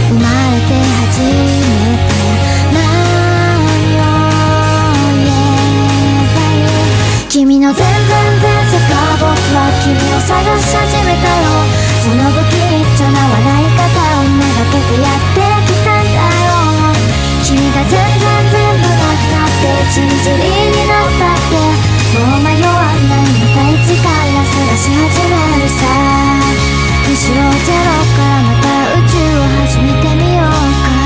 生まれて初めて何を言えばいい。君の全世界、僕は君を探し始めたよ。その不吉祥な笑い方をめがけてやってきたんだよ。君が全部なくなってちりぢりになったって、もう迷わない、また一から探し始めるさ。むしろゼロからまた宇宙を始めてみようか。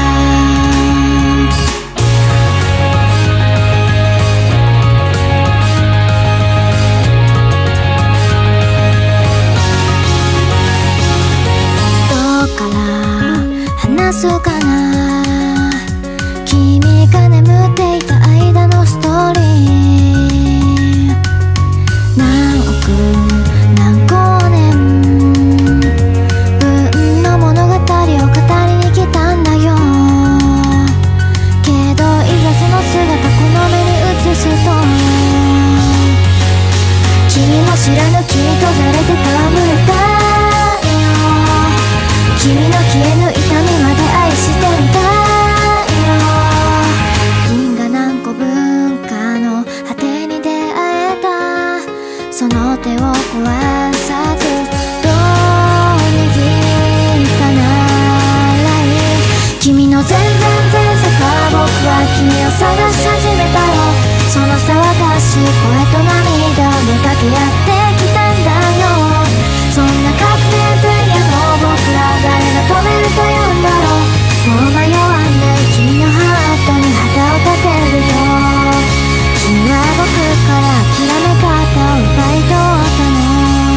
どうから話そうかな。君が眠っていた間のストーリー、何億何光年分の物語を語りに来たんだよ。けどいざその姿この目に映すと、君も知らぬ君とじゃれて戯れたよ。君の消えぬ痛みまで愛してみたよ。因果何個文化の果てに出会えた、その手を壊さずどう握ったならいい。君の全世界、僕は君を探し始めたよ。その騒がしい声と涙をめがけやってきたんだよ。そんな革命前夜の僕ら、誰が止めるというんだろう。もう迷わない君のハートに旗を立てるよ。君は僕から諦め方を奪い取ったの。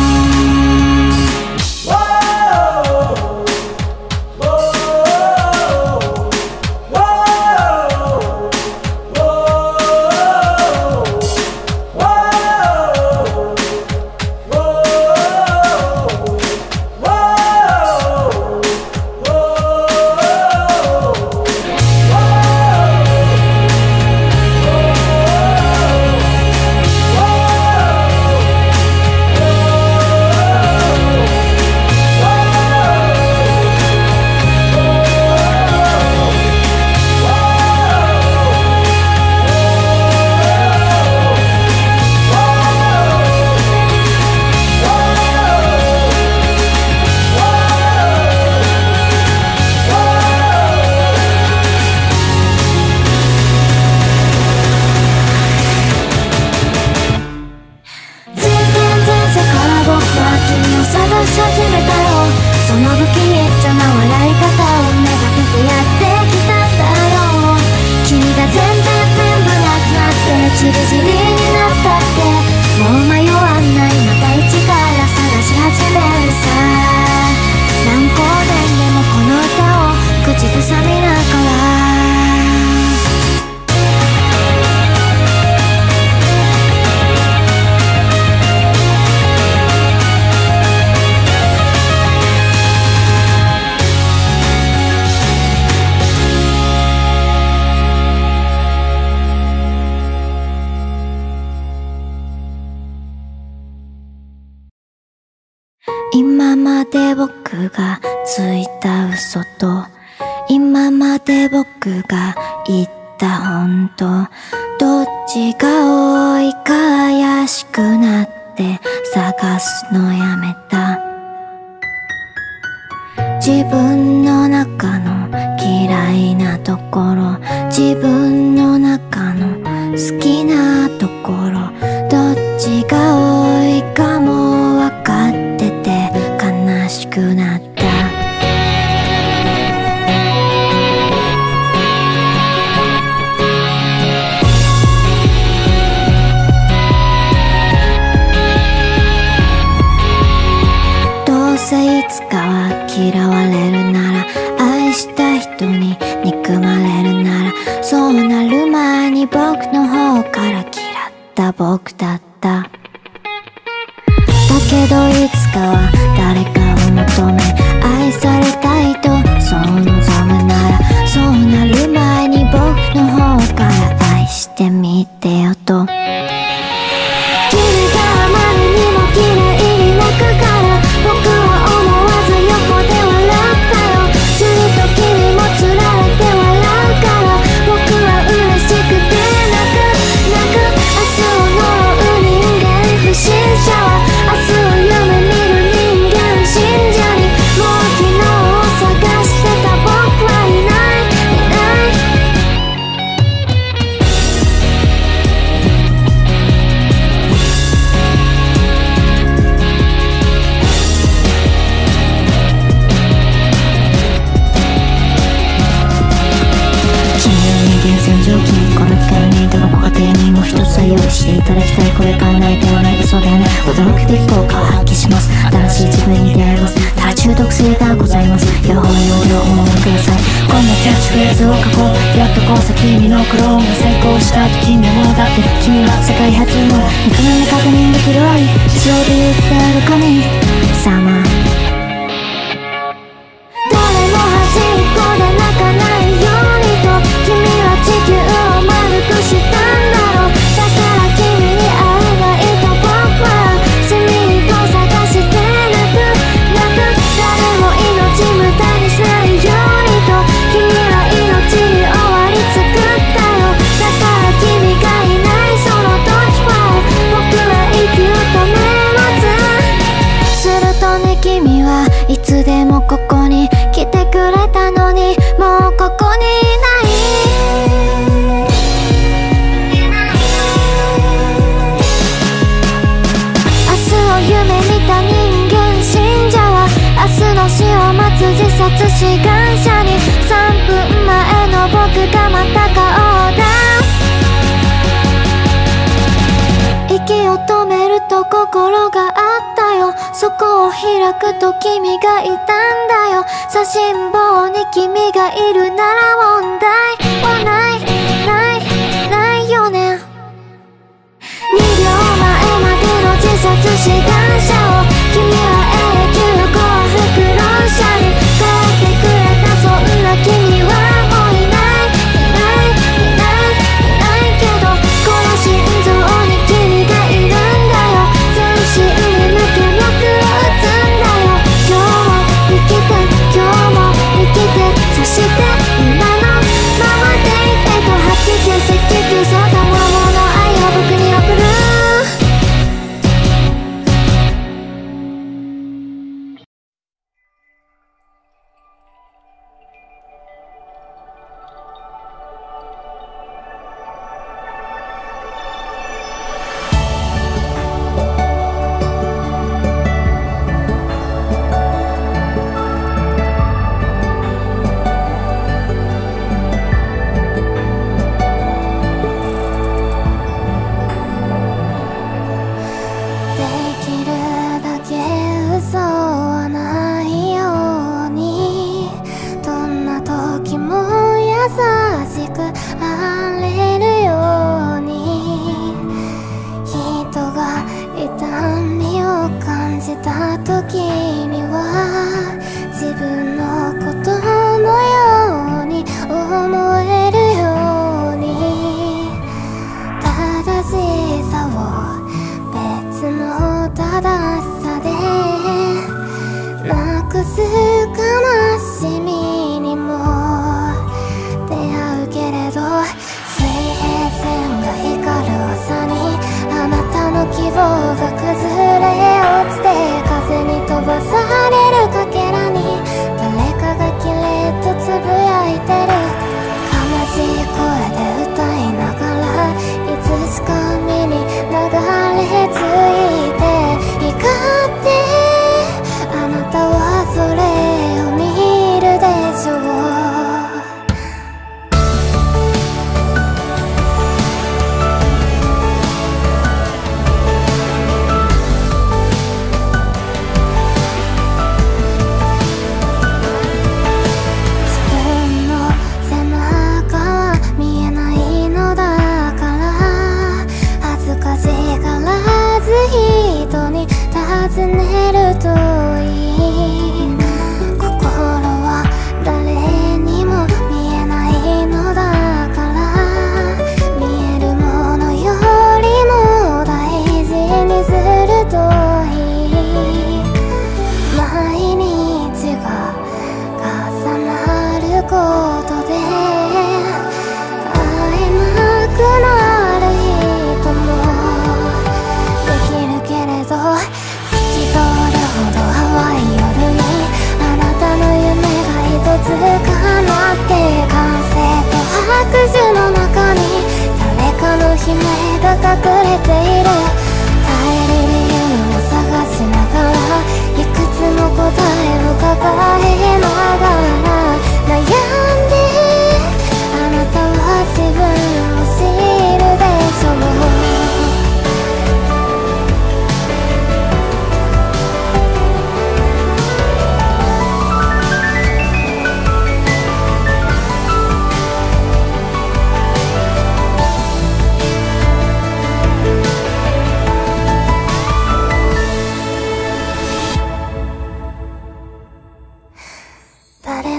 今まで僕がついた嘘と、今まで僕が言った本当、どっちが多いか怪しくなって探すのやめた。自分の中の嫌いなところ、自分の中の好きなところ、どっちが多いかも分かってて悲しくなった。どうせいつかは嫌われるなら、愛した人に憎まれるなら、そうなる前に僕の方から嫌った僕だった。だけどいつかは誰かを求め愛されたいとそう望むなら、そうなる前に僕の方から愛してみてよと。君があまりにも綺麗に泣くから、僕は思わず横で笑ったよ。すると君ただきたいこれから泣いてはない嘘だよね。驚くべき効果を発揮します。新しい自分に出会います。ただ中毒性がございます。両方容量をお守りください。こんなキャッチフレーズを書こう。やっとこう君のクローンが成功したと君はもうだって君は世界初の肉眼で確認できる愛必要で言ってある神様。誰も端っこで泣かないようにと君は地球を丸くしたんだろう。だから君に会えないと僕は隅っこ探して誰も命無駄にしないようにと君は命に終わり作ったよ。だから君がいないその時は僕は息を止めます。するとね君はいつでもここに来てくれたのにもうここにいない。明日を夢見た人間信者は明日の死を待つ自殺志願者に3分前の僕がまた顔を出す。息を止めると心があったよ。そこを開くと君がいたんだよ。写真簿に君がいるなら問題はないよね。2秒前までの自殺志願者を君は永久幸福論者に変えてくれた。そんな君はもういないけどこの心臓に君がいるんだよ。全身に抜け脈を打つんだよ。今日も生きて今日も生きてそして今のままでいてと吐き気赤球そのもの愛を僕に送る。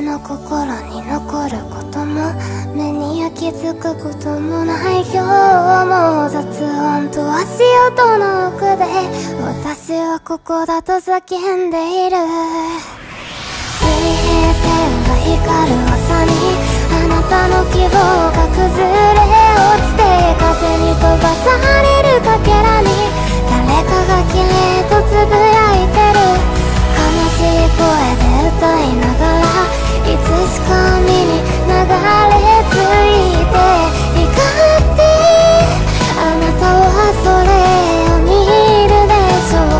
の心に残ることも目に焼き付くこともない今日も雑音と足音の奥で私はここだと叫んでいる。水平線が光る朝にあなたの希望が崩れ落ちて風に飛ばされるかけらに誰かが綺麗とつぶやいてる。悲しい声で歌いながらいつしか身に流れ着いて怒ってあなたはそれを見るでしょう。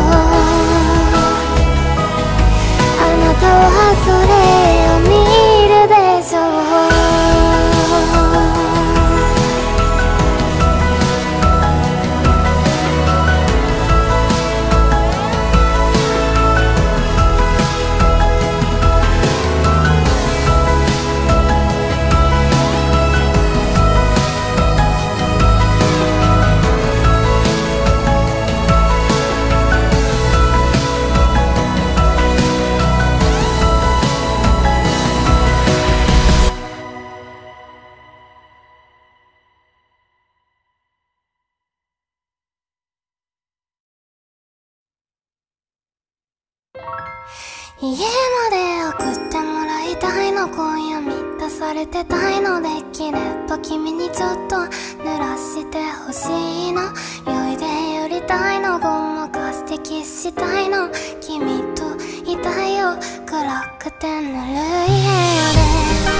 あなたはそれを見るでしょう。家まで送ってもらいたいの、今夜満たされてたいの、できれば君にちょっと濡らしてほしいの、酔いで寄りたいの、ごまかしてキスしたいの、君といたいよ暗くてぬるい部屋で。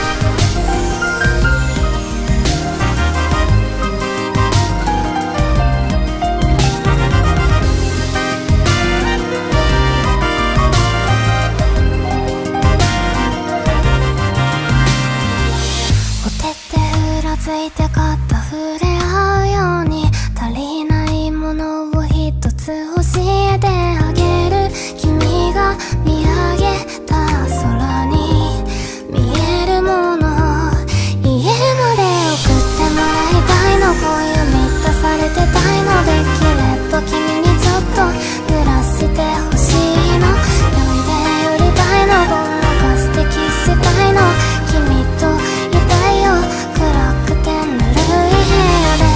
ついて肩触れ合うように足りないものを一つ教えてあげる。君が見上げた空に見えるもの、家まで送ってもらいたいの、今夜満たされてたいの、できれば君にちょっと濡らしてほしいの、酔いで寄りたいの、ごまかしてキスしたいの、君といたいよ暗くてぬるい部屋で。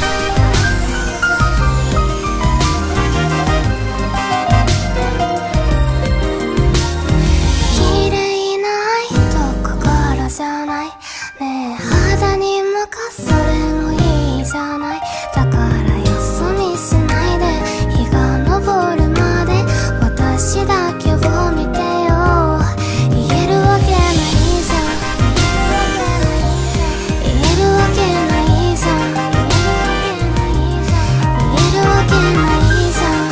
綺麗な愛と心じゃないねえ、肌に向かそれもいいじゃない、だからよそ見しないで日が昇るまで私だけを見てよ。言えるわけないじゃん、言えるわけないじゃん、言えるわけないじゃん、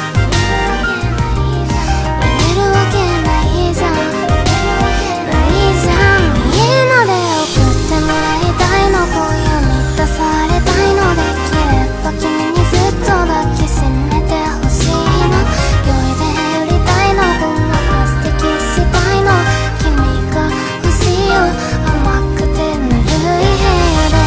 言えるわけないじゃん、ないじゃん。家まで送ってもらいたいの、今夜満たされたいの、できれば君にずっと抱きしめてほしいの、酔いで寄りたいの、ごまかしてキスしたいの、君が欲しいよ甘くてぬるい部屋で。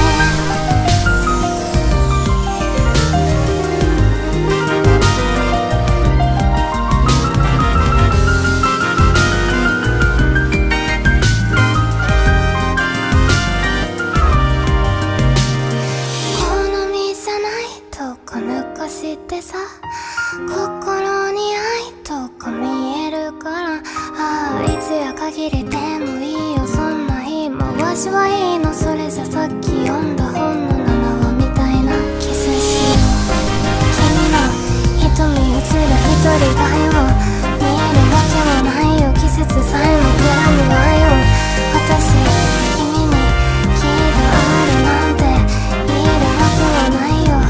好みじゃないとこ抜かしてさ、心に愛とか見えるから、ああ一夜限りでもいいよそんな言い回しはいいの、それじゃさっき読んだ本の7話みたいなキスしよう。君の瞳映る一人だよ、見えるわけはないよ、季節さえもグラムはよ、私君に気があるなんて言えるわけはないよ。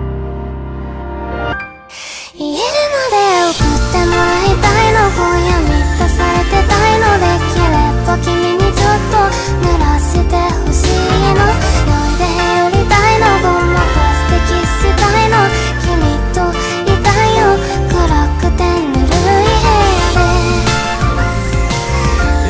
家まで送ってもらいたいの、今夜満たされてたいの、できれば君にちょっと濡らしてほしいの、酔いで寄りたいの、ごまかしてキスしたいの、君といたいよ暗くてぬるい部屋で。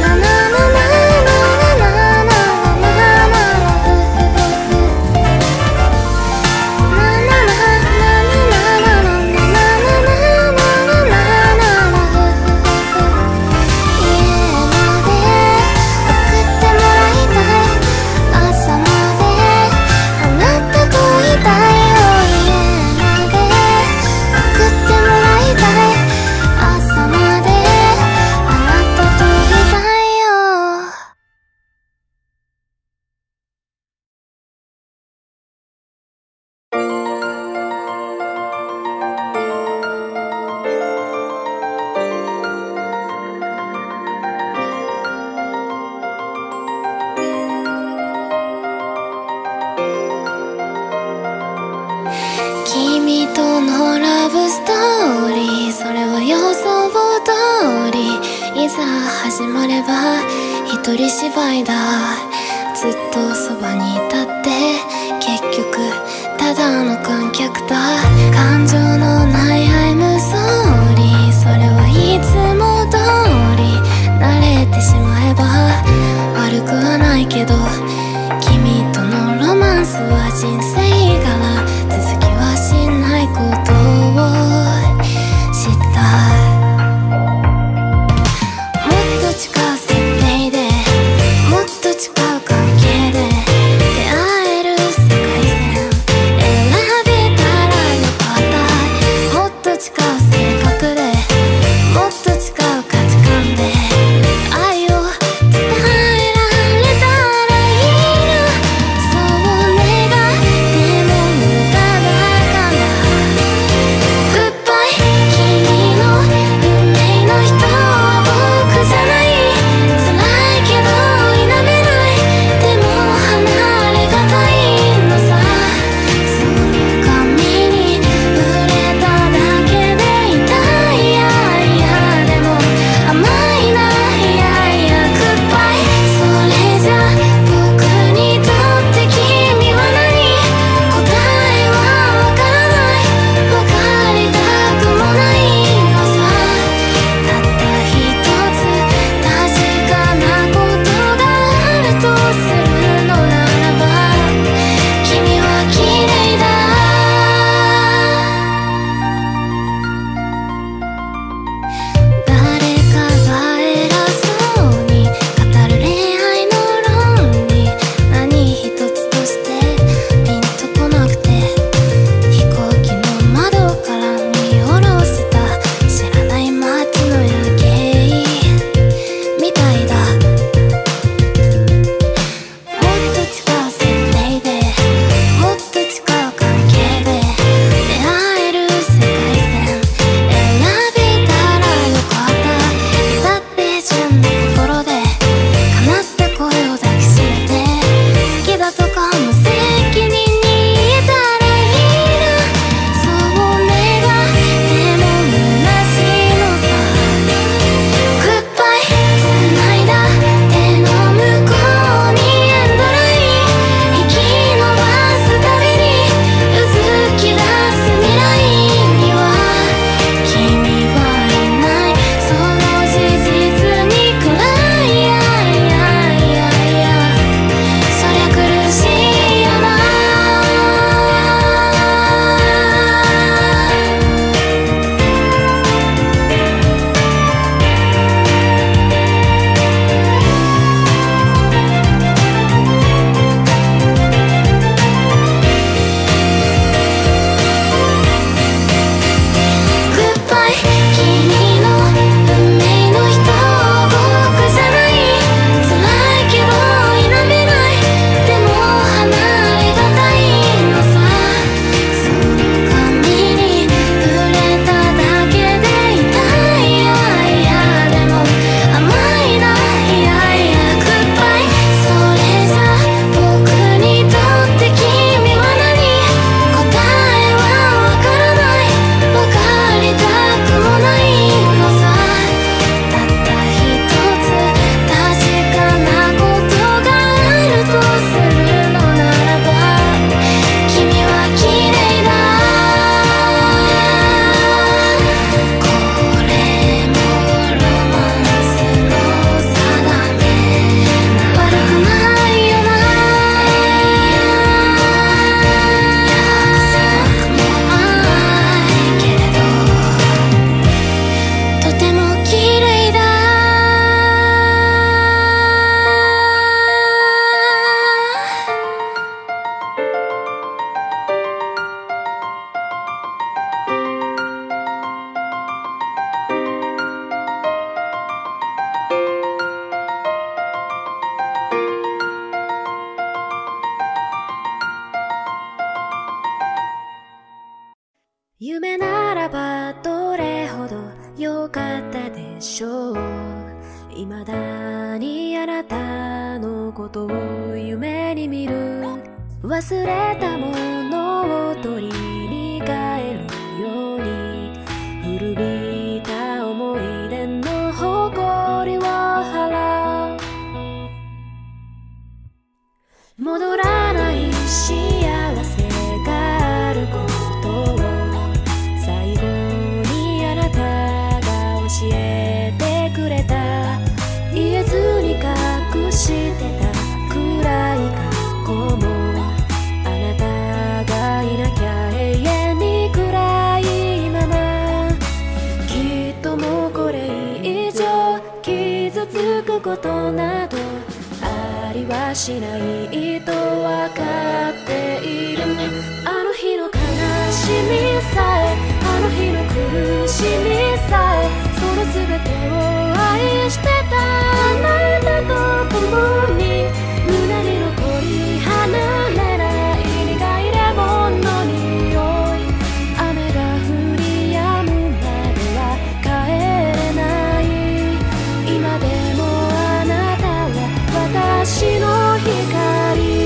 始まれば一人芝居だ。ずっとそばにいたって結局ただの観客だ。感情のないI'm sorry、それはいつも通り慣れてしまえば悪くはないけど、君とのロマンスは人生柄、続きはしないことを知った。もっと近い設定でもっと近い関係で出会える世界線選べたらよかった。もっと近い性格でもっと近い価値観で愛を伝えられたらいいな。そう願っても無駄だから。グッバイ、君の運命の人は僕じゃない。辛いけど否めない。でも離れがたいのさ。その髪に触れただけで痛い。いやいやでも甘いな。いやいやグッバイ。それじゃ僕にとって君は何。答えはわからない。わかりたくもないのさ。たった一つ確かなことがあるとするのならば、君は綺麗だ。誰かが偉そうに語る恋愛の論理、何一つとしてピンとこなくて、飛行機の窓から見下ろした知らない街の夜景みたいだ。もっと近い設定でもっと近い関係で出会える世界線選べたらよかった。至って純な心で叶った声を抱きしめて、好きだとか無責任に言えたらいいな。そう願っても虚しいのさ。グッバイ、繋いだ手の向こうにエンドライン、引き伸ばすたびにうずき出す未来には君はいない。その事実に暗い。いやいやいやいやそりゃ苦しいよな。グッバイ、君の運命の人は僕じゃない。辛いけど否めない。でも離れがたいのさ。その髪に触れただけで痛い。いやいやでも甘いな。いやいやグッバイ。それじゃ僕にとって君は何。答えはわからない。わかりたくもないのさ。たった一つ確かなことがあるとするのならば、君は綺麗だ。これもロマンスの定め。悪くないよな。約束もないけれどとても綺麗だ。夢ならばどれほど良かったでしょう。未だにあなたのことを夢に見る。忘れたものを取りに帰るように、古びた思い出の誇りを戻らない幸せがあることを最後にあなたが教えてくれた。言えずに隠してた暗い過去もあなたがいなきゃ永遠に暗いまま。きっともうこれ以上傷つくことなどありはしないと分かっている。あの日の悲しみさえあの日の苦しみさえその全てを愛してたあなたと共に胸に残り離れない苦いレモンの匂い。雨が降り止むまでは帰れない。今でもあなたは私の光。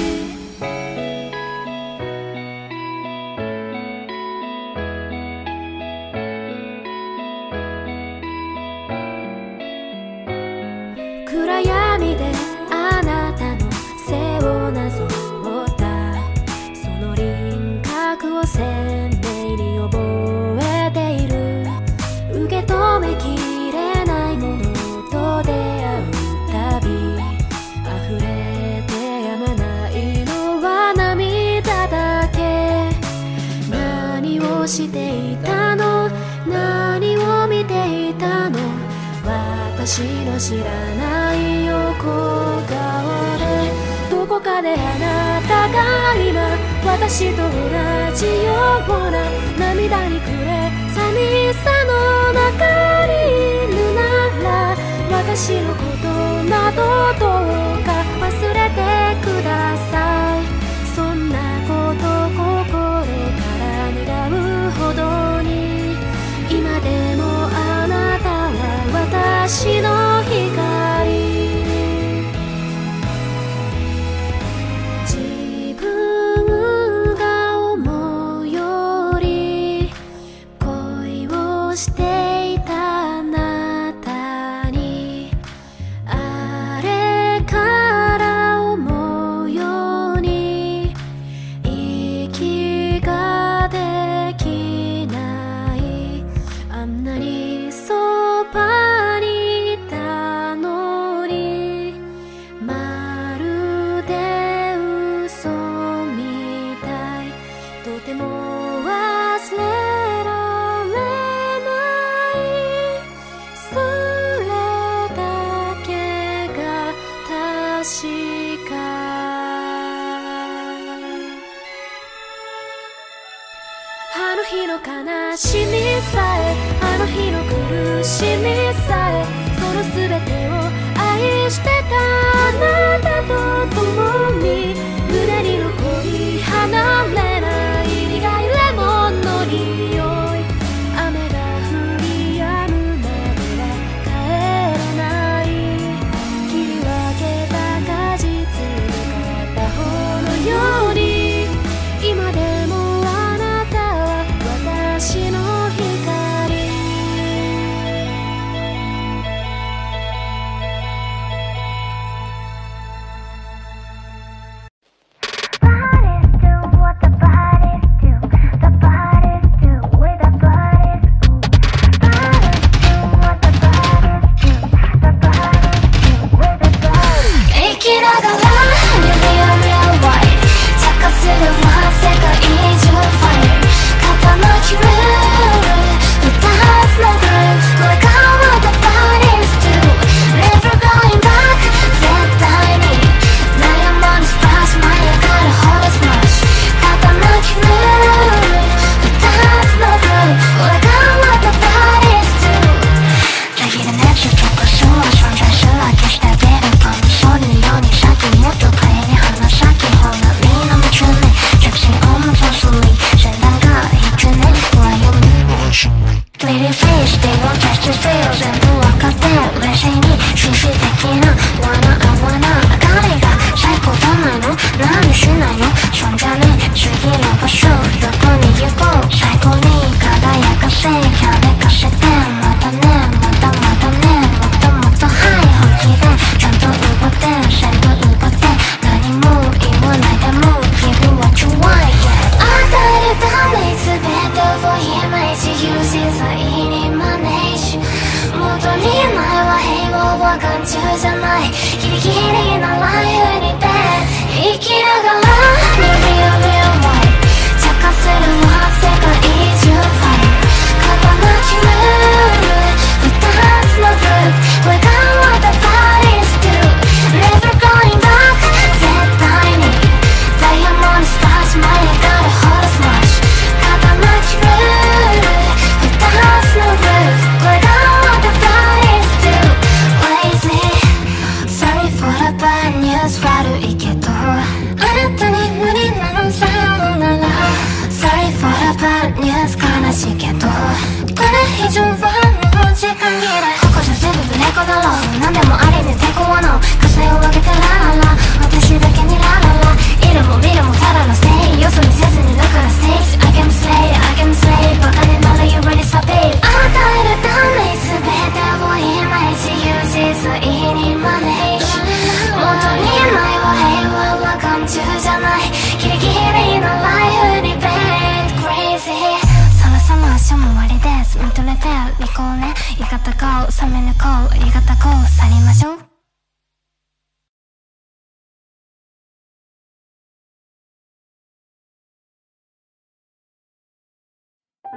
暗闇であなたの背をなぞったその輪郭を鮮明に覚えている。受け止めきれないものと出会うたび溢れてやまないのは涙だけ。何をしていたの何を見ていたの私の知らない横顔でどこかであなたが今私と同じような涙に暮れ寂しさの中にいるなら私のことなどどうか忘れてください。そんなこと心から願うほどに今でもあなたは私の光。自分が思うより恋をしていたあなたにあれから思うように息ができない。あんなにそばにいたのにまるで嘘みたい。とても忘れられないそれだけが確か。あの日の悲しみさえあの日の苦しみさえその全てを愛してたあなたと共に胸に残り離れない苦いレモンの匂い。雨が降り止むまでは帰れない。切り分けた果実の片方のように今でもあなたは私の光。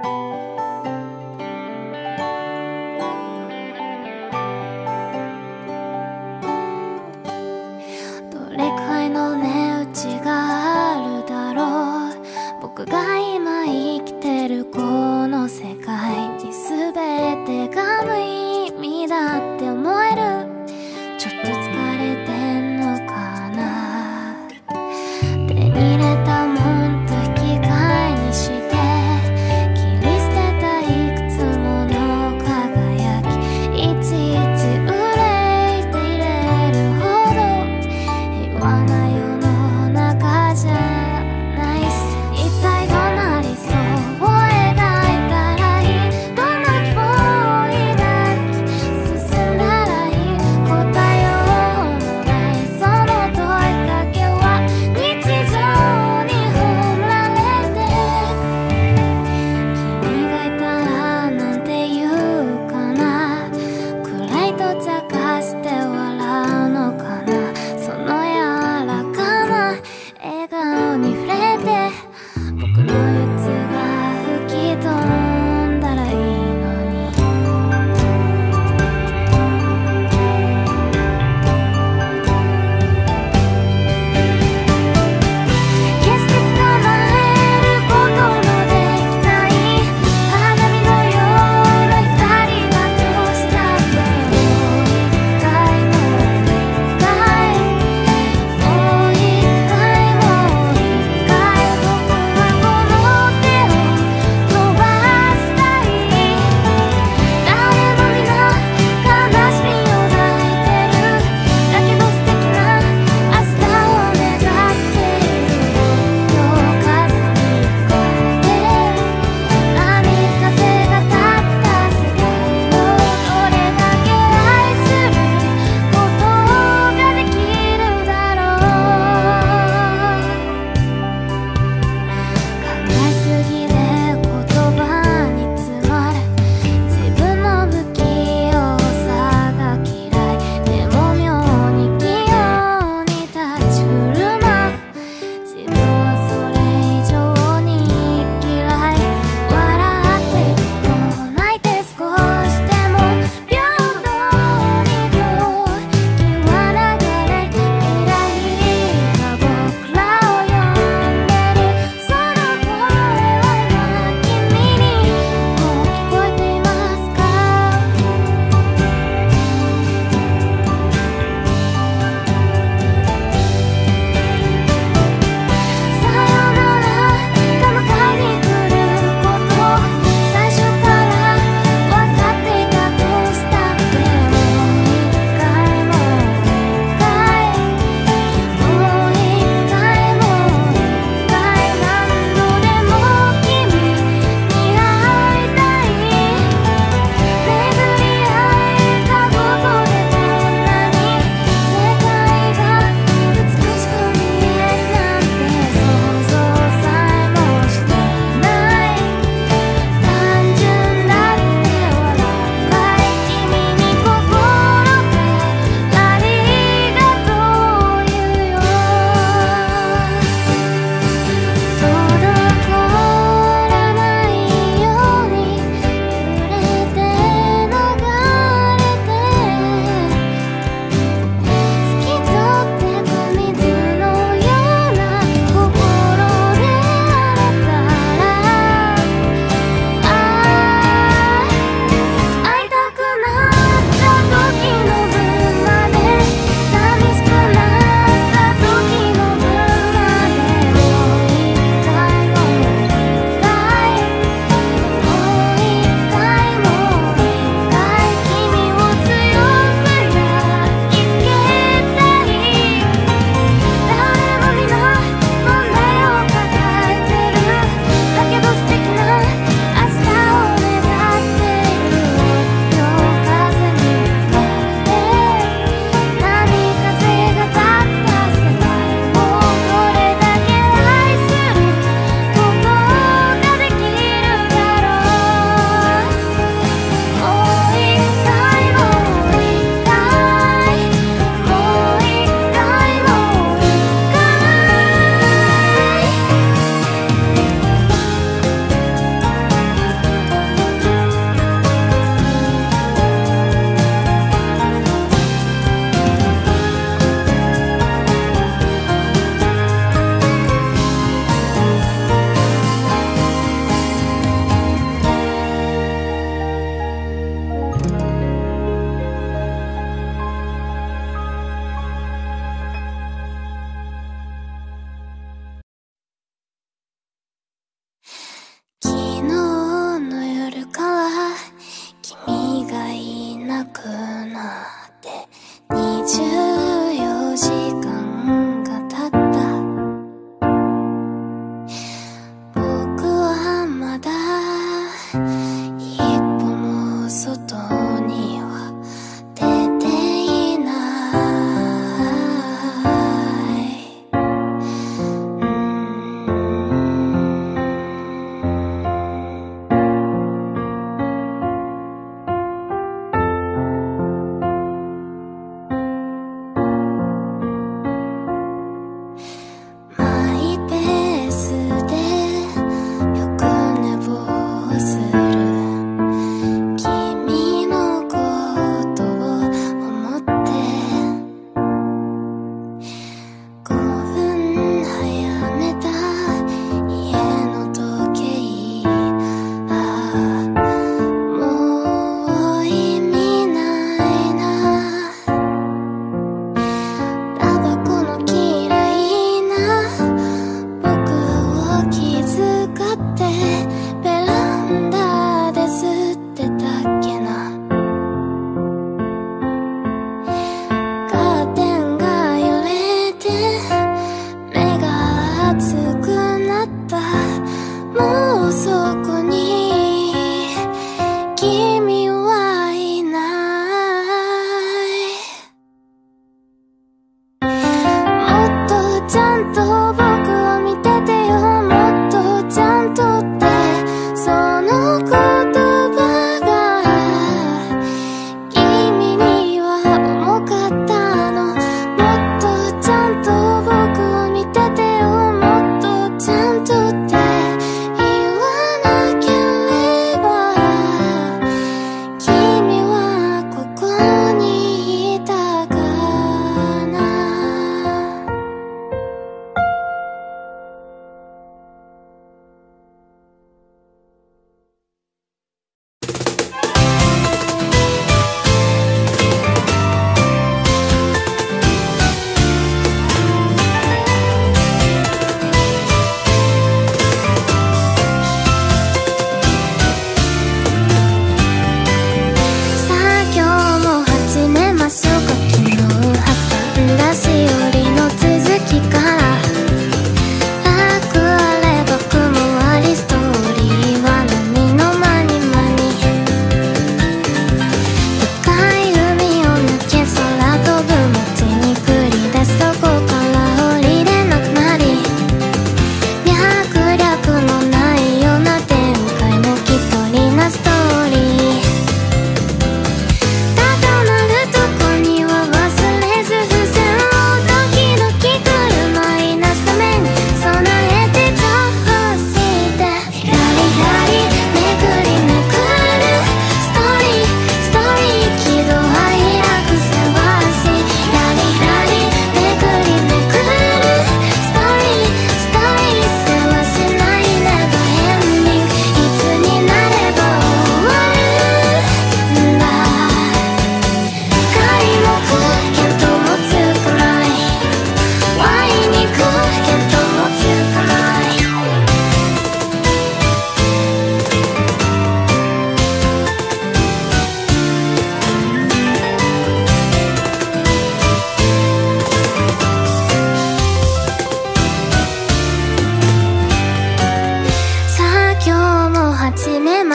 どれくらいの値打ちがあるだろう。僕が今生きてるこの世界に全てが無意味だって思える。ちょっと疲れてんのかな。手に入れたもんと引き換えにして切り捨て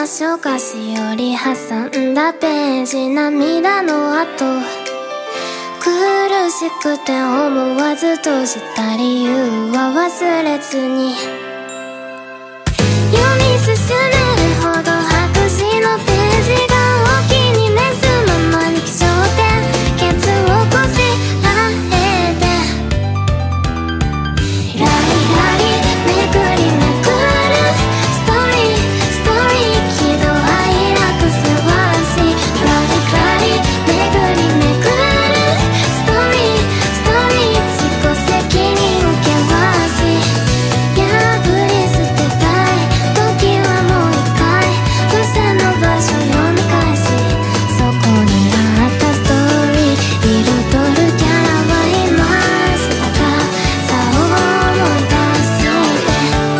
しょうか。しおり挟んだページ、涙の跡。苦しくて思わず閉じた理由は忘れずに、読み進めるほど白紙のページがお気に召すままに気象点ケツをこしらえて、ラリラリめくりめくるストーリーストーリー、喜怒哀楽せわし、ラリラリめくりめくるストーリーストーリー、自己責任険し破り捨てたい時はもう一回付箋の場所読み返し、そこにあったストーリー彩るキャラはいましたか、さあ思い出して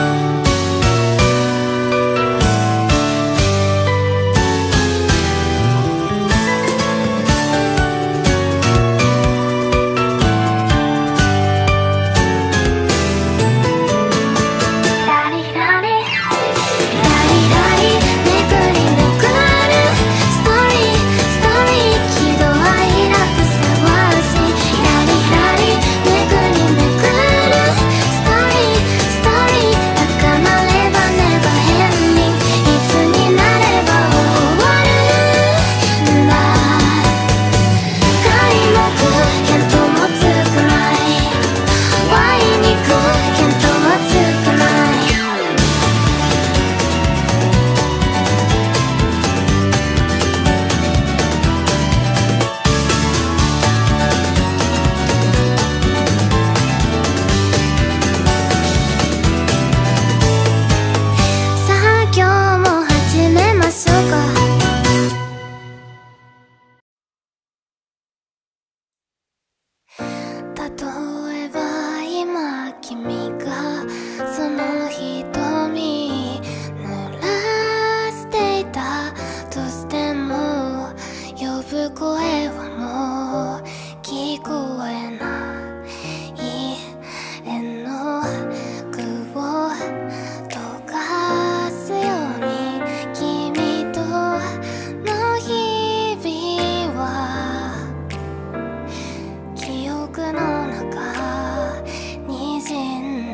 ラリラリラリラリめくりめくるストーリーストーリー、喜怒哀楽せわし、ラリラリめくりめくるストーリーストーリー、高まればねばエンディング、いつになれば終わるんだ、開幕見当もつくないワイにく見当もつくない、さあ今日も始めましょうか。例えば今君がその瞳濡らしていたとしても、呼ぶ声はもう聞こえない、絵の具を溶かすように君との日々は記憶の中にじん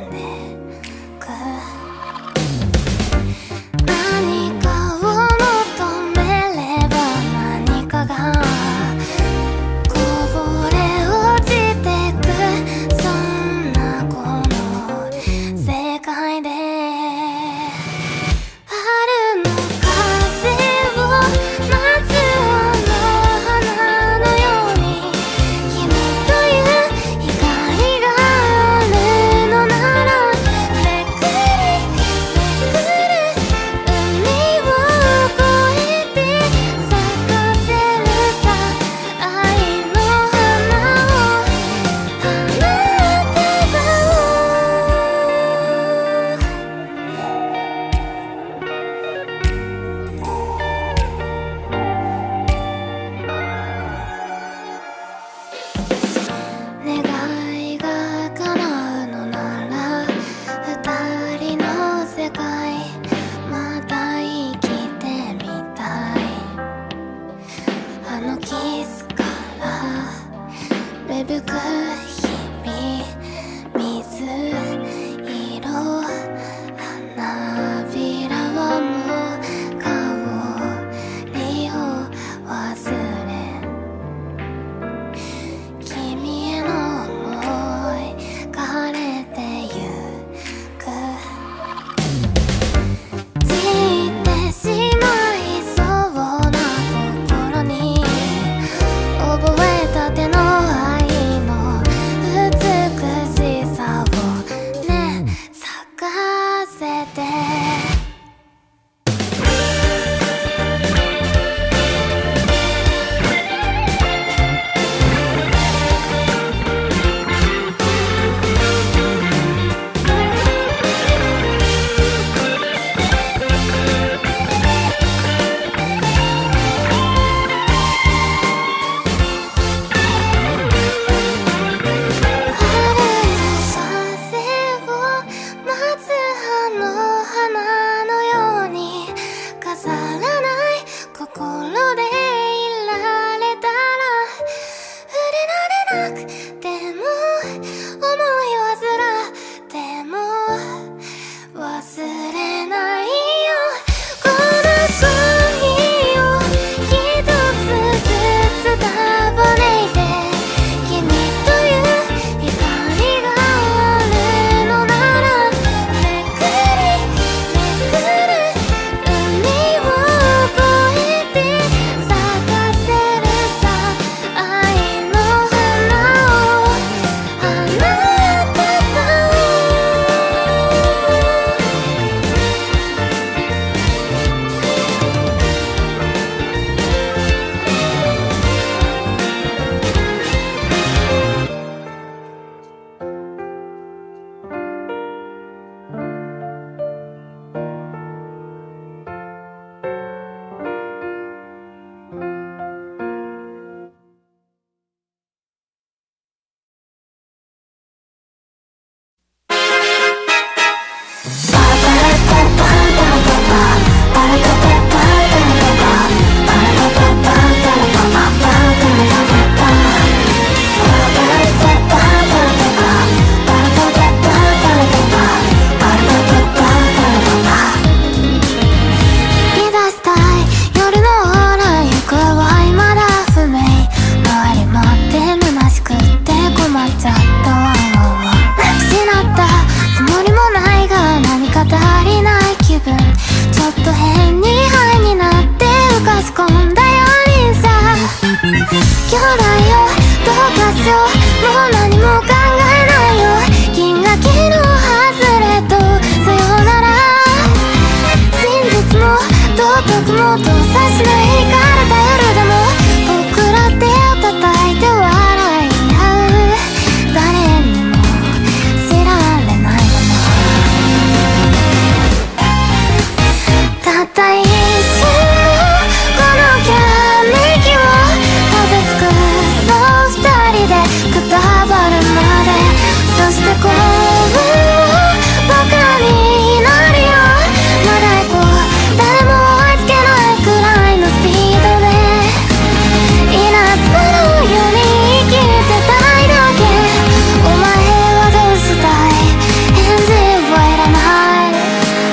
まっちゃったわ。失ったつもりもないが何か足りない気分、ちょっと変にハイになって浮かし込んだよりさ。兄弟よどうかしよう、もう何も考えないよ。銀河系の外れとさよなら、真実も道徳も動作しない惹かれた夜でも僕ら手を叩いて笑い合う、誰にも知られないもの。たった一瞬のこのきらめきを食べ尽くそう二人でくたばるまで。そして幸運を僕らに祈るよ。まだ行こう、誰も追いつけないくらいのスピードで稲妻のように生きてたいだけ。お前はどうしたい、返事はいらない。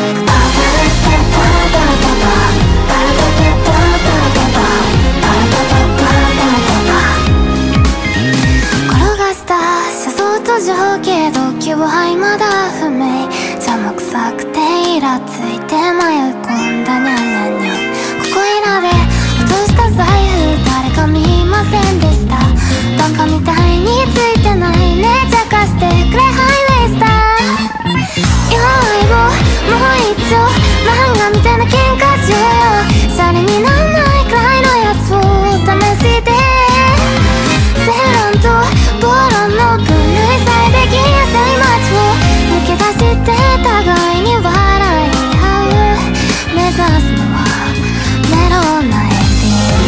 転がした車窓と情景、動機は未だ不明。邪魔くさくてイラついて迷い込んだニャンニャンニャン。ここいらで落とした財布誰か見ませんでした。バカみたいについてないね、茶化してくれハイウェイスター。弱いももう一丁漫画みたいな喧嘩しようよ。シャレになんないくらいのやつを試して、セロンとボロンの分類さえできやすい街を抜け出して互いに笑い合う。目指すのはメロンなエンデ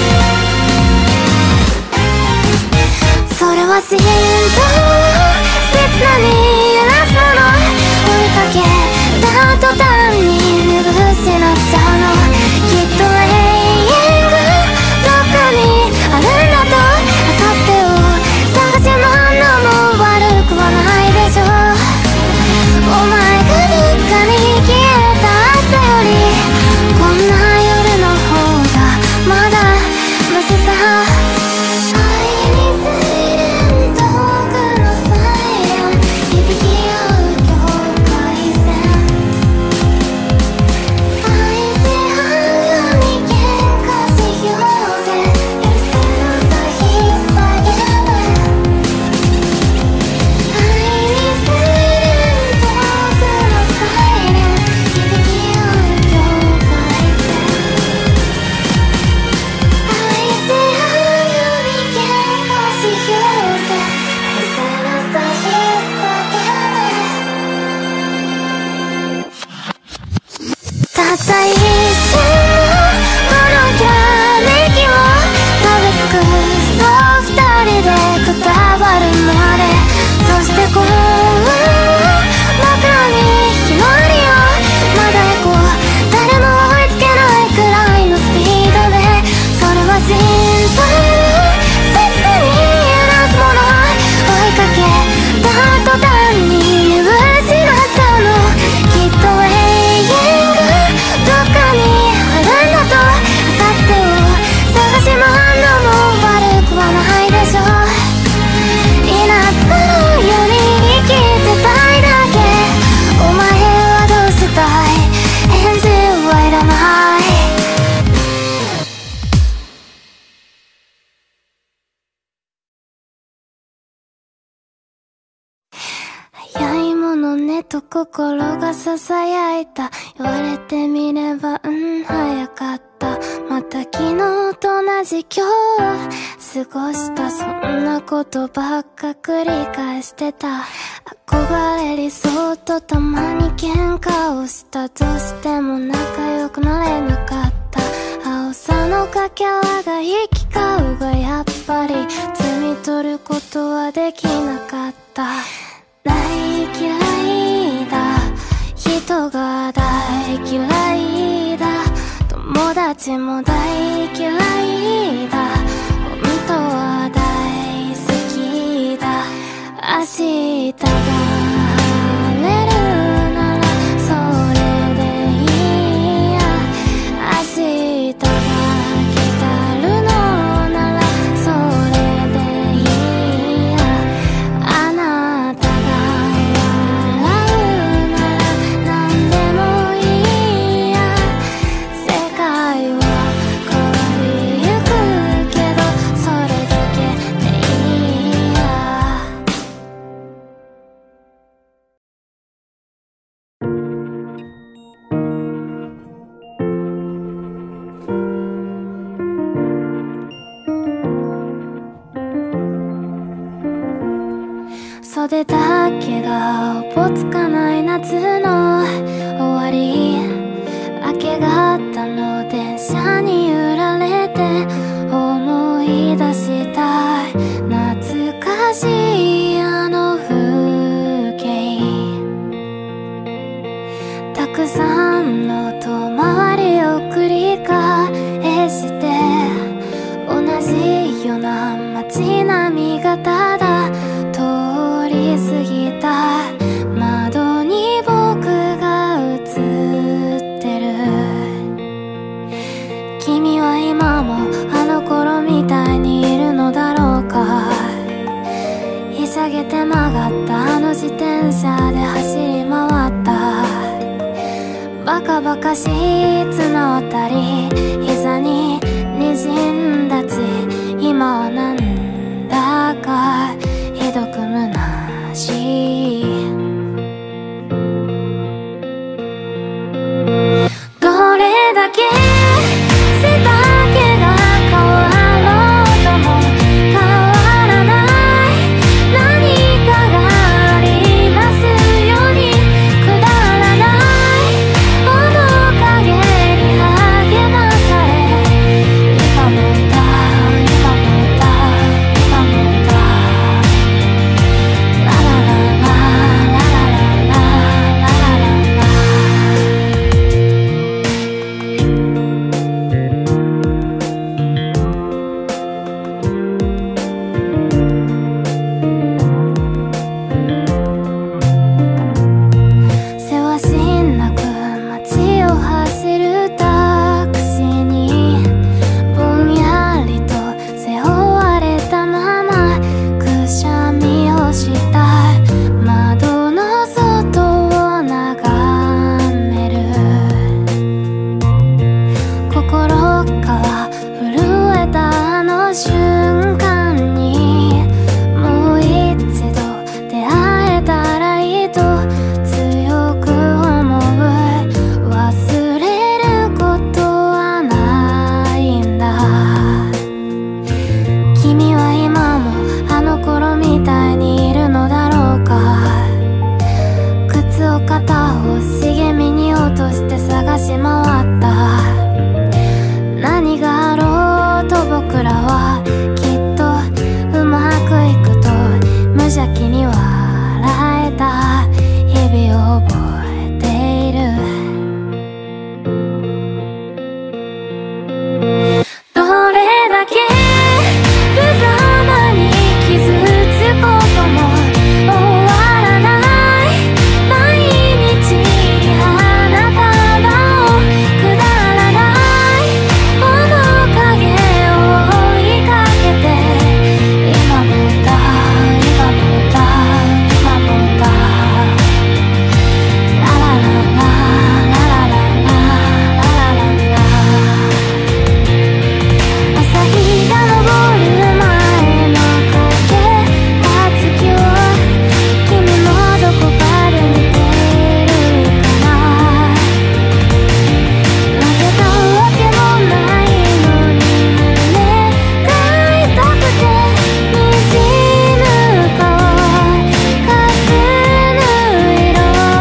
ィング。それは心臓を切なに揺らすもの。追いかけた途端に見失っちゃうの。きっと永遠がどっかにあるんだと。明後日を探し回るのも悪くはないでしょう。お前がどっかに消えた朝よりこんな夜の方がまだマシさ。愛にサイレント、遠くのサイレン響き合う境界線。愛し合うように喧嘩しようぜ、許せるさ引っ提げて。愛にサイレント、遠くのサイレン響き合う境界線。愛し合うように喧嘩しようぜ、許せるさ引っ提げて。たった一瞬のこのきらめきを食べ尽くそう二人でくたばるまで。そして幸運を僕らに祈るよ。まだ行こう、誰も追いつけないくらいのスピードで。それは心臓を切に揺らすもの。追いかけた途端に見失っちゃうの。きっと永遠がどっかにあるんだと。明後日を探し回るのも悪くはないでしょう。稲妻のように生きてたいだけ。お前はどうしたい、返事はいらない。早いものねと心が囁いた。言われてみれば早かった。また昨日と同じ今日過ごした。そんなことばっか繰り返してた。憧れ理想とたまに喧嘩をした。どうしても仲良くなれなかった。青さのかけらが行き交うがやっぱり摘み取ることはできなかった。大嫌いだ、人が大嫌いだ、友達も大嫌いだ、本当は大好きだ。明日が晴れるならそれでいいや。明日が来たるのならそれでいいや。 袖だけがおぼつかない夏の終わり、明け方の電車に揺られて思い出した懐かしいあの風景、たくさんの遠回りを繰り返して同じような街並みがただ通り過ぎた窓に僕が映ってる。君は今もあの頃みたいにいるのだろうか。ひしゃげて曲がったあの自転車で走り回った、バカバカしい綱渡り、膝に滲んだ血、今はなんだかひどく虚しい。どれだけ背丈が変わろうとも変わらない何かがありますように、くだらない面影に励まされ、今も歌う今も歌う今も歌う、ラララララララララララ。せわしなく街を走るタクシーにぼんやりと背負われたままくしゃみをした窓の外を眺める。心から震えたあの瞬間にもう一度出会えたらいいと強く思う。忘れることはないんだ。君は今もあの頃みたいにいるのだろうか。靴を片方茂みに落として探し回った、何があろうと僕らはきっとうまくいくと無邪気に笑えた日々を覚えている。どれだけ無様に傷つくことも終わらない毎日に花束をくだらない面影を追いかけて、今も歌う今も歌う今も歌う、ラララララララララララ。朝日が昇る前の影が月を君もどこかで見ているかな。なぜかわけもないのに胸が痛くて滲む顔かすむ色、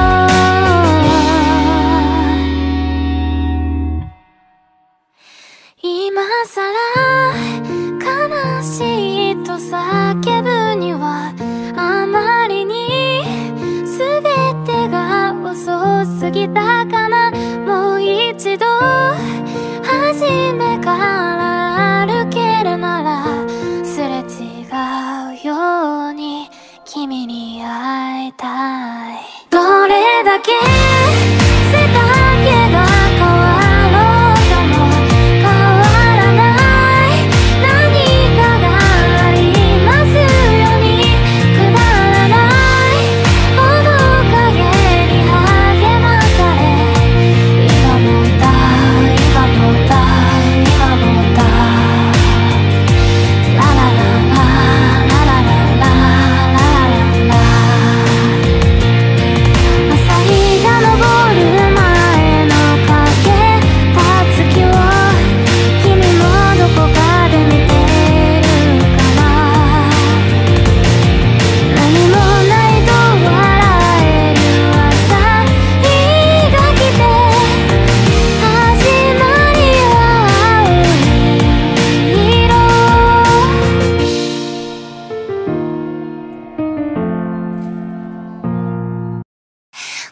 今さら悲しいと叫ぶにはあまりに全てが遅すぎたかな。もう一度初めから歩けるならすれ違うように君に会いたい。どれだけ背丈が変わろうとも変わらない何かがありますように、くだらない面影に励まされ、今も歌う今も歌う今も歌う、ララララララララララララ。朝日が昇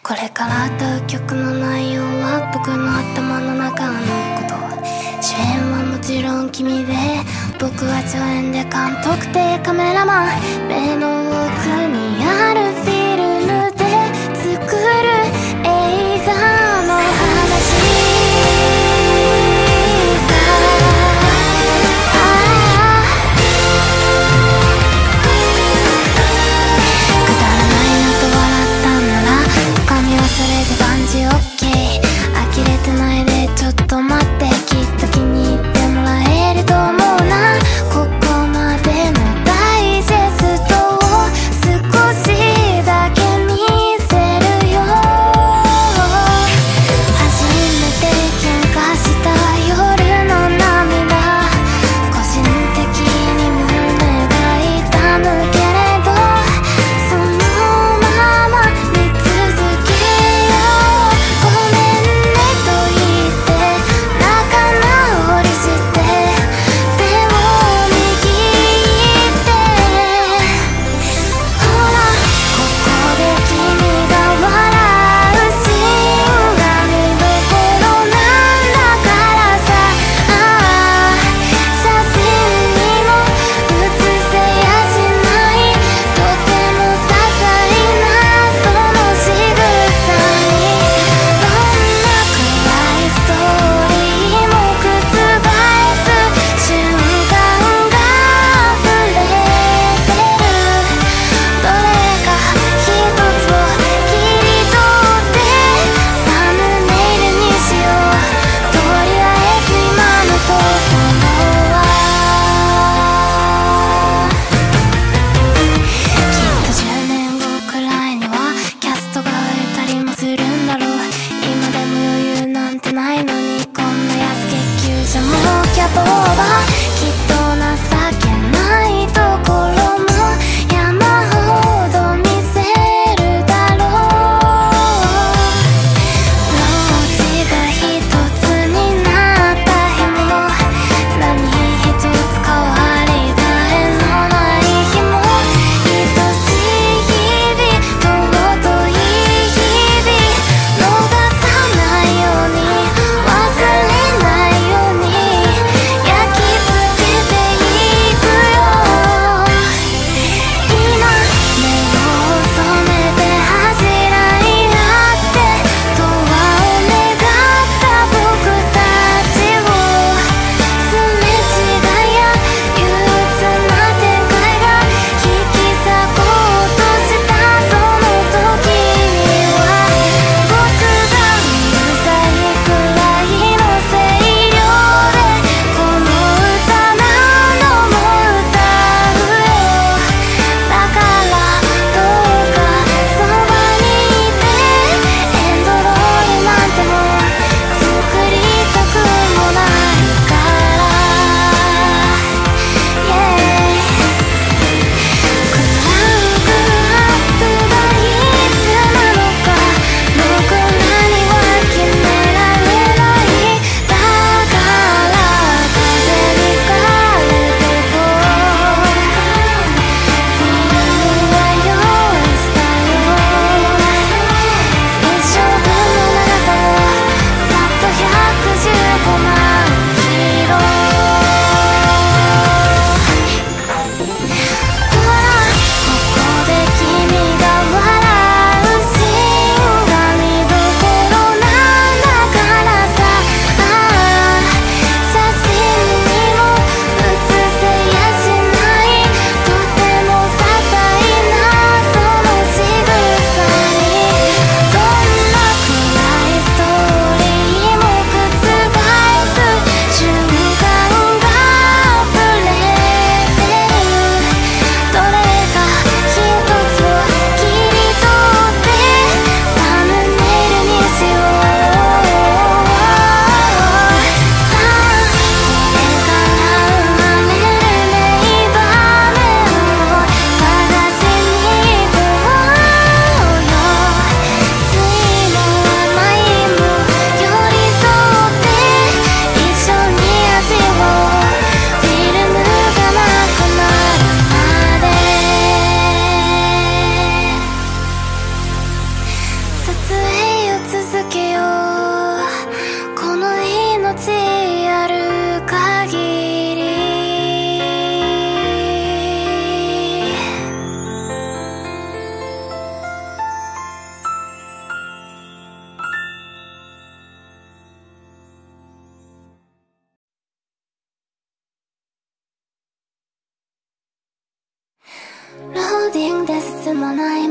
これから歌う曲の内容は僕の頭の中のこと。主演はもちろん君で、僕は助演で監督でカメラマン。目の奥にあるフィルムで作る映画の話。それで万事 OK。 呆れてないでちょっと待って、きっと気に入ってもらえると思うな。ここまでのダイジェストをす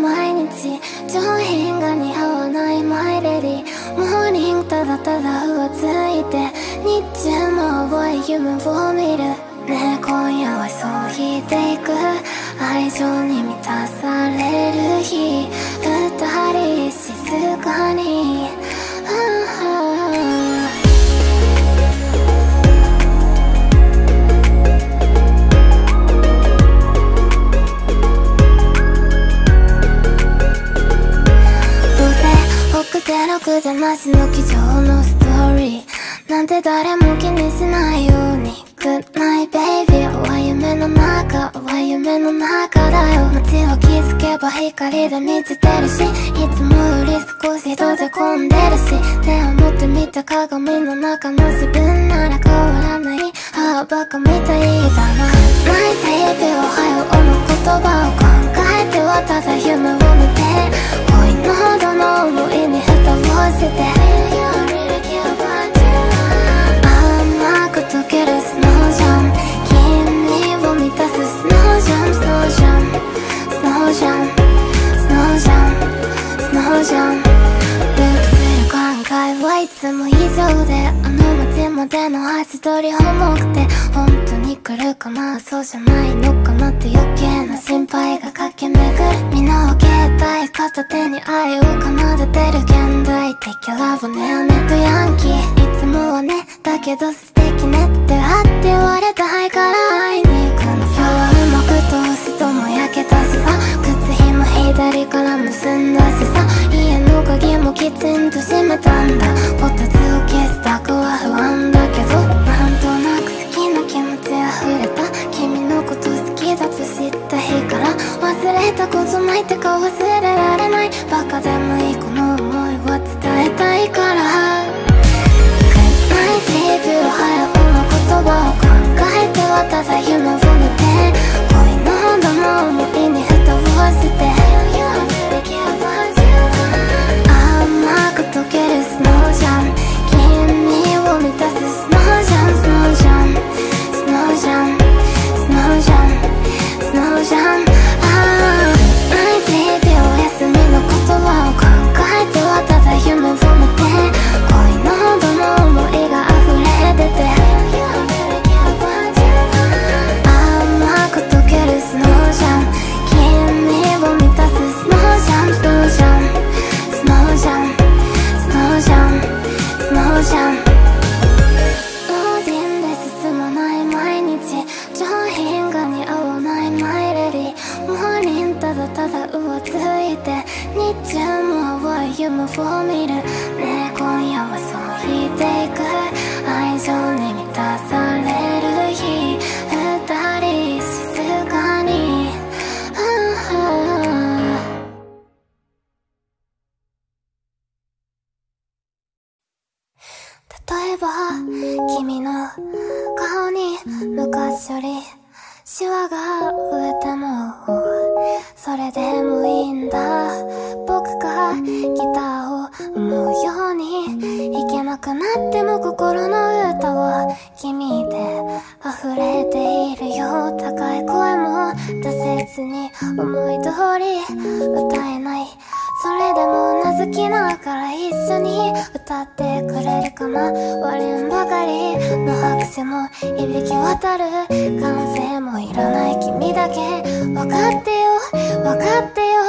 毎日上品が似合わないマイレディモーニングただただ浮ついて日中も淡い夢を見るねえ今夜はそう引いていく愛情に満たされる日二人静かに6じゃなしの机上のストーリーなんて誰も気にしないように Good night baby は夢の中は夢の中だよ街を気づけば光で満ちてるしいつもより少し閉じ込んでるし手を持ってみた鏡の中の自分なら変わらないああバカみたいだな Night baby おはようの言葉を考えてはただ夢を見て恋のほどの思いに蓋をして甘く溶けるスノージャン君を満たすスノージャンスノージャンスノージャンスノージャンスノージャンループする考えはいつも以上であの街までの足取り重くて本当に来るかなそうじゃないのかなって余計な心配が駆け巡る身の携帯片手に愛を奏でてる現代的ラブねアネとヤンキーいつもはねだけど素敵ねってあって言われたいから会いに行くの今日はうまく通すとも焼けたしさ靴ひも左から結んだしさ家の鍵もきちんと閉めたんだこたつを消したくは不安だけどなんとなく好きな気持ち溢れた君のこと好きだと知った日から忘れたことないってか忘れられないバカでもいいこの想いは伝えたいからGood night baby おはようの言葉を考えてはただ夢を見て恋のほどの思いに蓋をして甘く溶けるスノージャン君を満たすスノージャンスノージャンスノージャンスノージャンスノージャンナイス日々お休みの言葉を考えてはただ夢を見て恋のほどの思いが溢れてて甘く溶けるスノージャン君を満たすスノージャンスノージャンスノージャンスノージャンスノージャンオーディンで進まない毎日上品が似合わないマイレディモーニングただただ浮ついて日中も淡い夢を見るねえ今夜はそう引いていく愛情に満たされる日二人静かに例えば君の顔に昔よりシワが増えてもそれでもいいんだ僕がギターを思うように弾けなくなっても心の歌は君で溢れているよ高い声も出せずに思い通り歌えないそれでもうなずきながら一緒に歌ってくれるかな割れんばかりの拍手も響き渡る歓声もいらない君だけ分かってよ分かってよ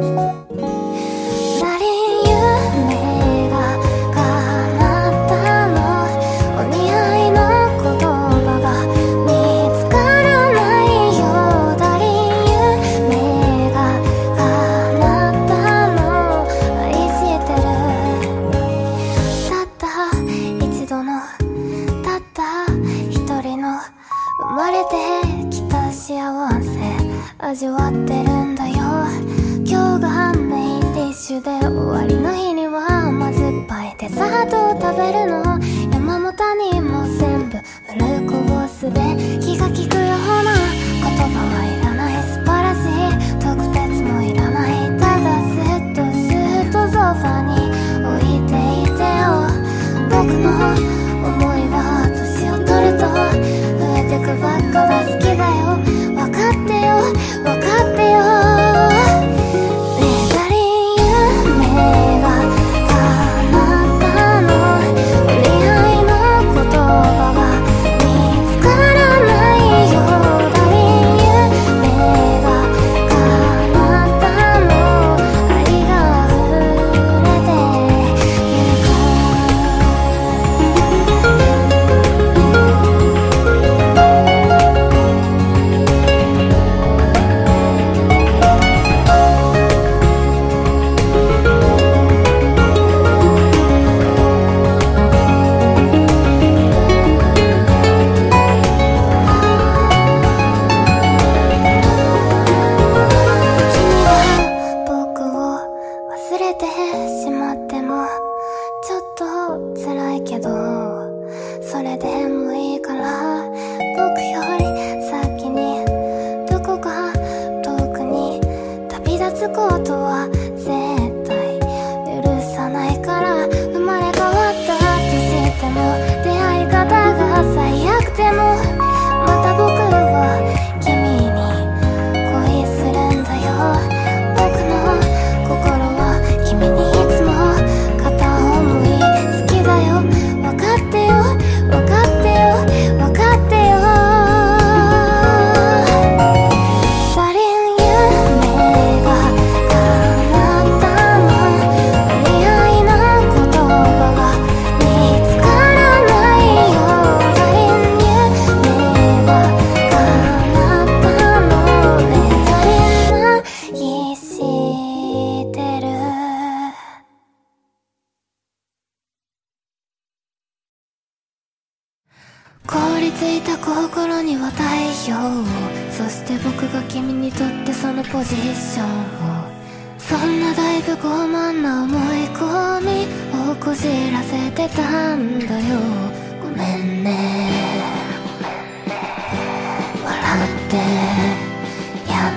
なり夢が叶ったのお似合いの言葉が見つからないよだり夢が叶ったの愛してるたった一度のたった一人の生まれてきた幸せ味わってるんだよ今日がメインディッシュで終わりの日には甘酸っぱいデザートを食べるの山も谷も全部フルコースで気が利くような言葉はいらない素晴らしい特別もいらないただずっとソファに置いていてよ僕の思いは年を取ると増えてくばっかが好きだよ分かってよ分かってよねついた心には太陽を、そして僕が君にとってそのポジションを、そんなだいぶ傲慢な思い込みをこじらせてたんだよ。ごめんね。笑ってや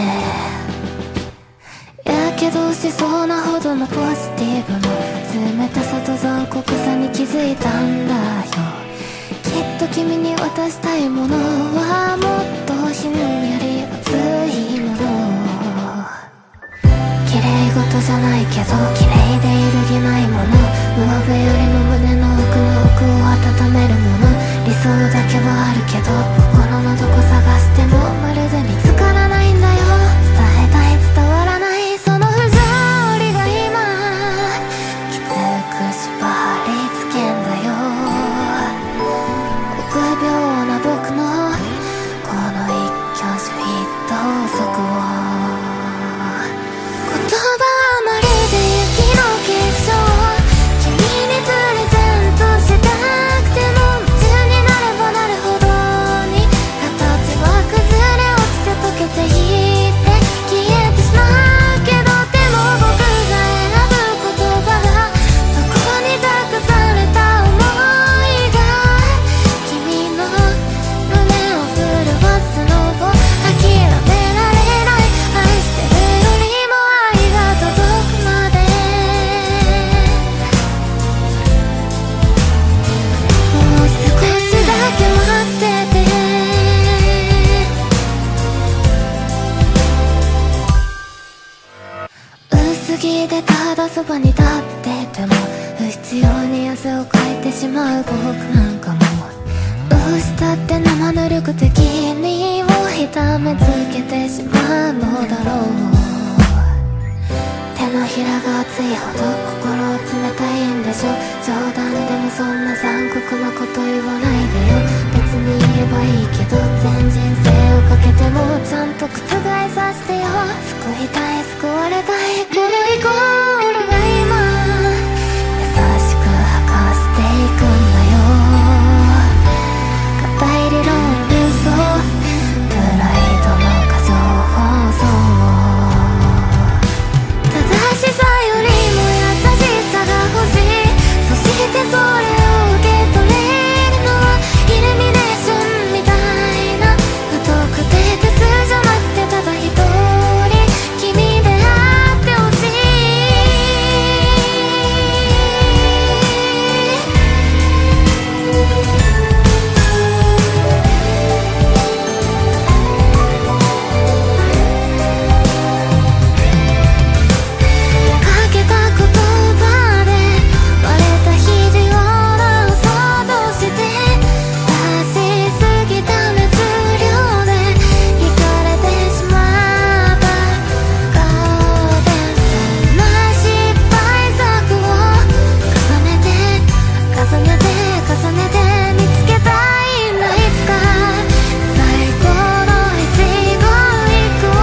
ってやけどしそうなほどのポジティブの冷たさと残酷さに気づいたんだよ。きっと君に渡したいものはもっとひんやり熱いもの。綺麗事じゃないけど綺麗で揺るぎないもの、上辺よりも胸の奥の奥を温めるもの。理想だけはあるけど心のどこ探してもまるで見つからないんだよ。伝えたい伝わらないその不条理が今きつく縛りつけんだよ。臆病な僕のこの一挙手一投足を、言葉はまるで雪の結晶、君にプレゼントしたくても夢中になればなるほどに形は崩れ落ちて溶けていって消えてしまうけど、でも僕が選ぶ言葉がそこに託された想いが君の胸を震わすのを諦められない。愛してるよりも愛が届くまでもう少しだけ待ってて。薄着でただそばに立ってても不必要に汗をかいてしまう僕なんかも、どうしたって生ぬるくて君を痛めつけてしまうのだろう。手のひらが熱いほど心冷たいんでしょ。冗談でもそんな残酷なこと言わないでよ。別に言えばいいけど全人生をかけてもちゃんと覆させてよ。救いたい救われたいこのイコールが今優しく吐かせていくんだよ。固い理論流送プライドの過剰放送、正しさよりも優しさが欲しい。そしてそれを受け取れるのはイルミネーションみたいな不特定多数じゃなくてただ一人君であってほしい。かけた言葉で割れた肘を直そうとして出しすぎた熱量で惹かれてしまった顔で、そんな失敗作を重ねて重ねて重ねて見つけたいんだ。いつか最高の一言一句を、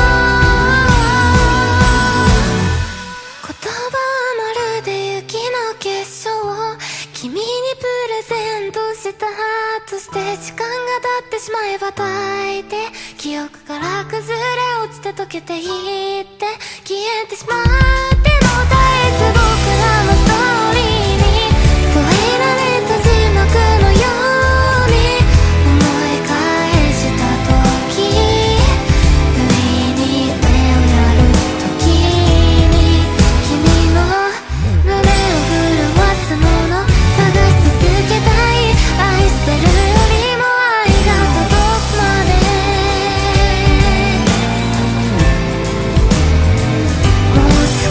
言葉はまるで雪の結晶、君にプレゼントしたとして時間が経ってしまえば大抵記憶から崩れ落ちて溶けていって消えてしまう。でも絶えず僕らのストーリーに添えられた字幕のように思い返した時、不意に目をやる時に君の胸を震わすもの探し続けたい。愛してるよりも愛が届くまでもう少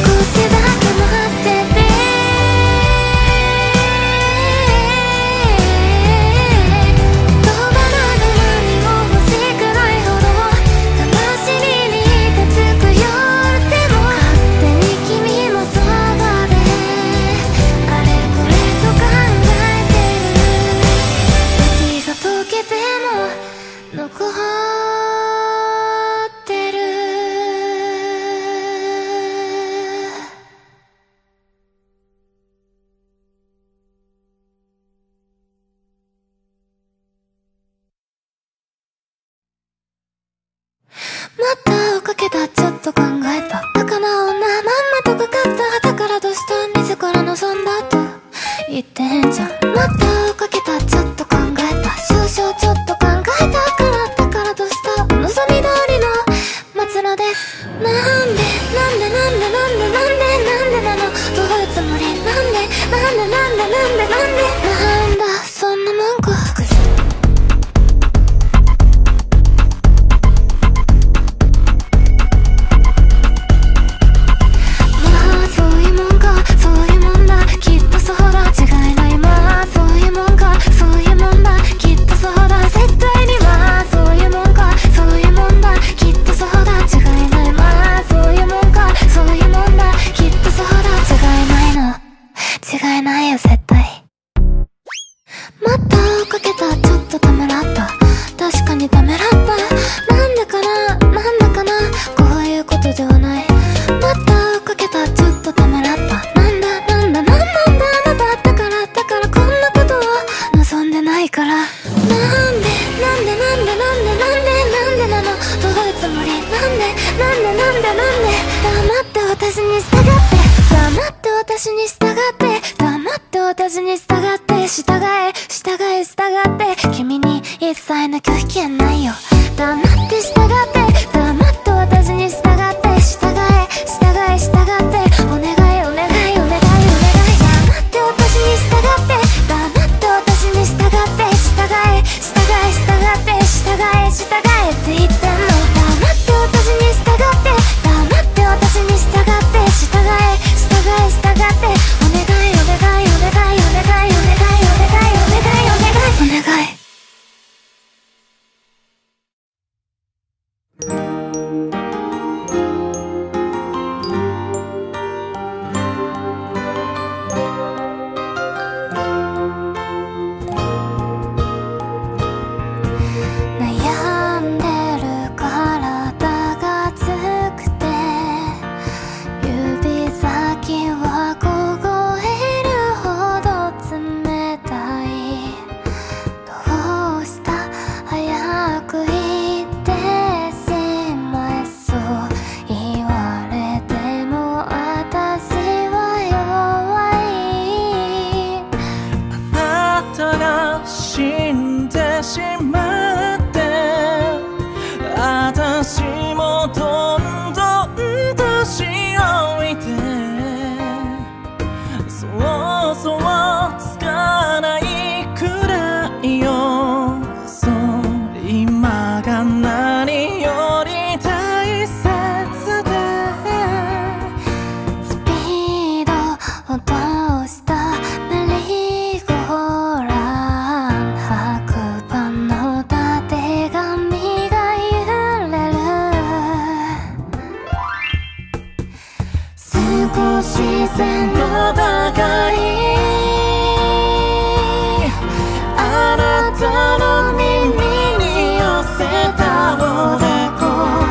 言ってんじゃん。またかけた、ちょっと考えた、少々ちょっと考えたからだからどうした、お望み通りの末路です。なんでなんでなんでなんでなんでなんでなの、どういうつもり、なんでなんでなんでなんでなんだ、そんなもんか。違いないよ絶対。またかけた、ちょっとためらった、確かにためらった。なんでかななんだかな、こういうことではない。またかけた、ちょっとためらった、なんだなんだなんなんだあなた、だからこんなことを望んでないから。なんでなんでなんでなんでなんでなんでなの、どういうつもり、なんで黙って私に従って、黙って私に従って、黙って私に従って、従って君に一切の拒否権ないよ。黙って従って、黙って私に従って、従ってお願いお願いお願いお願い、黙って私に従って、黙って私に従って、従えって言ってんの。黙って私に従って、黙って私に従って、従ってお願いお願いお願いお願いお願いお願いお願いお願いお願い。悩んでる体が熱くて、指先は凍えるほど冷たい。どうした早く言ってしまえ、そう言われても私は弱い。 あなたが死んでしまって、私もどんどん年老いて、想像つかないくらいよ。そう今が何より大切で、 スピード落としたメリーゴーラン、白馬のたてがみが揺れる。少し背の高いあなたの耳に寄せたおでこ、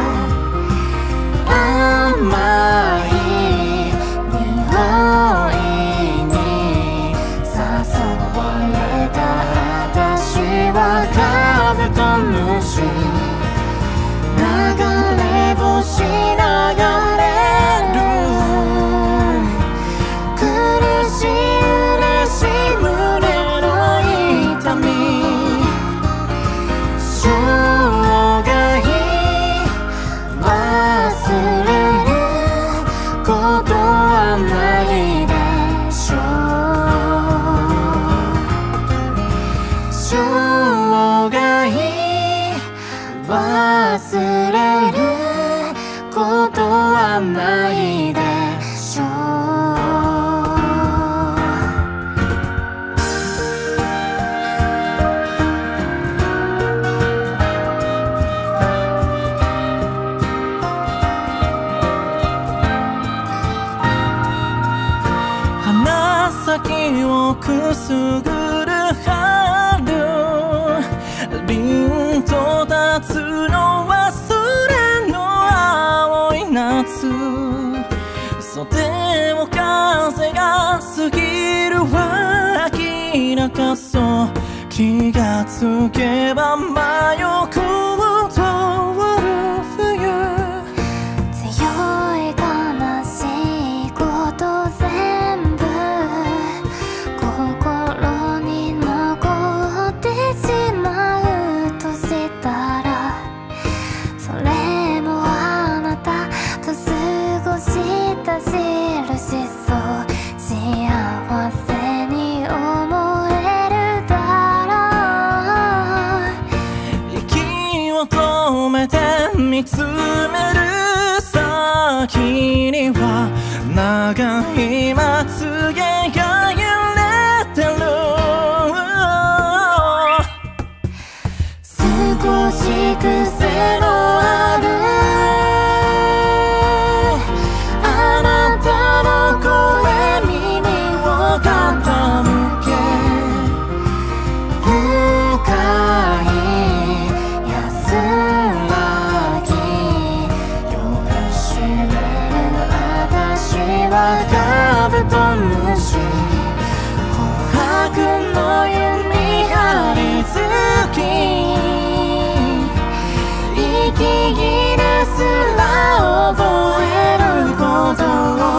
甘い匂いに誘われた私はカブトムシ、流れ星流れる、苦しい嬉しい胸の痛み、生涯忘れることはないでしょう。生涯忘れることはないでしょう。 鼻先をくすぐる春、凛と立つのは空の青い夏、袖を風が過ぎる秋中そう、気がつけば真横を通る冬、 強い悲しいこと全部こには長いまつげが揺れてる。少し癖のあるあなたの声耳を傾け、深い安らぎ酔いしれる私はカブトムシ、琥珀の弓張り付き、息切れすら覚えることを